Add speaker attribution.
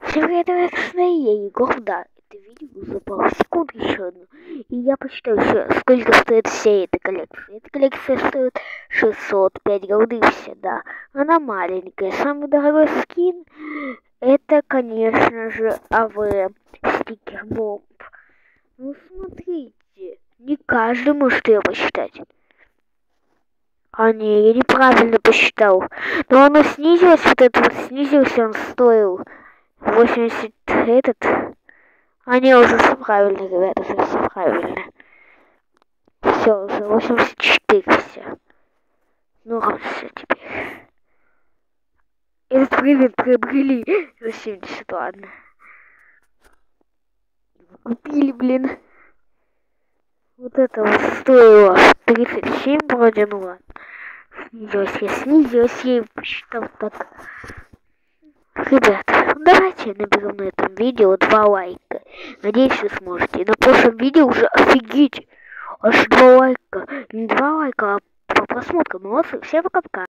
Speaker 1: Всем привет, я Егор, да, это видео за пару секунд еще одну. И я посчитаю еще, сколько стоит вся эта коллекция. Эта коллекция стоит 605 голды все, да. Она маленькая. Самый дорогой скин, это, конечно же, АВ стикер бомб. Ну смотрите, не каждый может ее посчитать. А не, я неправильно посчитал. Но оно снизилось, вот это вот снизился, он стоил 80 этот. А не, уже все правильно, ребята, уже все правильно. Все, уже 84 все. Ну, все теперь. Этот бриллиант приобрели за 70, ладно. Купили, блин. Вот это вот стоило 37 вроде, ну ладно. Снизилась, я и посчитал так. Ребят, давайте наберем на этом видео 2 лайка. Надеюсь, вы сможете. На прошлом видео уже офигеть. Аж 2 лайка. Не 2 лайка, а по просмотру. Молодцы. Всем пока-пока.